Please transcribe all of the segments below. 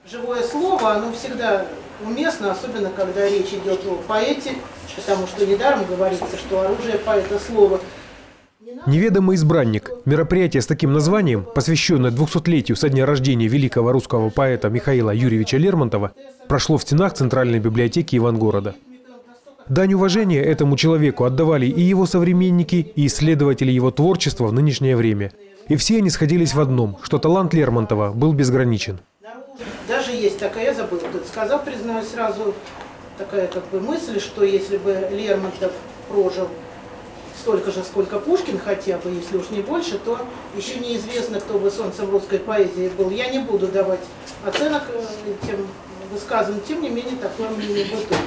Живое слово, оно всегда уместно, особенно когда речь идет о поэте, потому что недаром говорится, что оружие поэта – слово. «Неведомый избранник» – мероприятие с таким названием, посвященное 200-летию со дня рождения великого русского поэта Михаила Юрьевича Лермонтова, прошло в стенах Центральной библиотеки Ивангорода. Дань уважения этому человеку отдавали и его современники, и исследователи его творчества в нынешнее время. И все они сходились в одном, что талант Лермонтова был безграничен. Даже есть такая, я забыла, кто-то сказал, признаюсь сразу, такая мысль, что если бы Лермонтов прожил столько же, сколько Пушкин хотя бы, если уж не больше, то еще неизвестно, кто бы солнцем русской поэзии был. Я не буду давать оценок этим высказываниям, тем не менее, такое мнение бытует.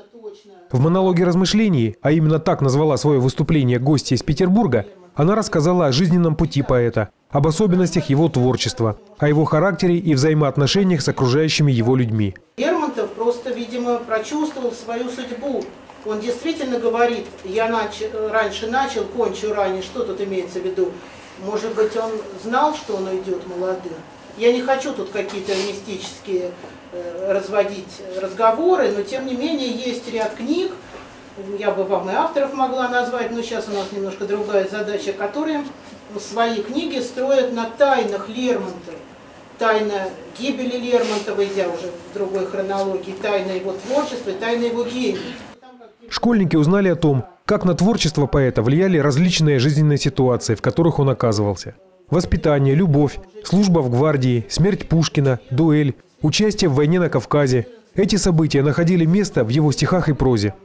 В монологе размышлений, а именно так назвала свое выступление гостья из Петербурга, она рассказала о жизненном пути поэта, об особенностях его творчества, о его характере и взаимоотношениях с окружающими его людьми. Лермонтов просто, видимо, прочувствовал свою судьбу. Он действительно говорит: я раньше начал, кончу ранее. Что тут имеется в виду? Может быть, он знал, что он уйдет молодым? Я не хочу тут какие-то мистические разводить разговоры, но тем не менее есть ряд книг, я бы вам и авторов могла назвать, но сейчас у нас немножко другая задача, которые свои книги строят на тайнах Лермонтова. Тайна гибели Лермонтова, идя уже в другой хронологии, тайна его творчества, тайна его гения. Школьники узнали о том, как на творчество поэта влияли различные жизненные ситуации, в которых он оказывался. Воспитание, любовь, служба в гвардии, смерть Пушкина, дуэль, участие в войне на Кавказе. Эти события находили место в его стихах и прозе.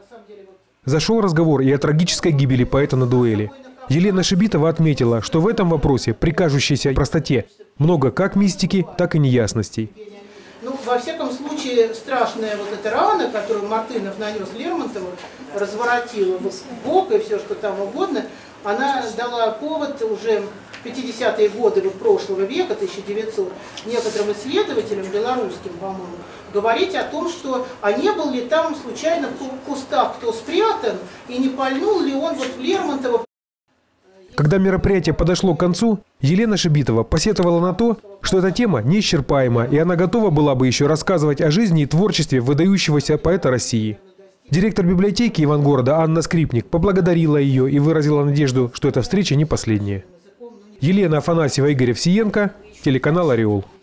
Зашел разговор и о трагической гибели поэта на дуэли. Елена Шибитова отметила, что в этом вопросе, при кажущейся простоте, много как мистики, так и неясностей. Во всяком случае, страшная вот эта рана, которую Мартынов нанес Лермонтову, разворотила бок и все, что там угодно, она дала повод уже в 50-е годы прошлого века, 1900, некоторым исследователям, белорусским, по-моему, говорить о том, что а не был ли там случайно в кустах кто спрятан, и не пальнул ли он в Лермонтова. Когда мероприятие подошло к концу, Елена Шибитова посетовала на то, что эта тема неисчерпаема, и она готова была бы еще рассказывать о жизни и творчестве выдающегося поэта России. Директор библиотеки Ивангорода Анна Скрипник поблагодарила ее и выразила надежду, что эта встреча не последняя. Елена Афанасьева, Игорь Овсиенко, телеканал «Ореол».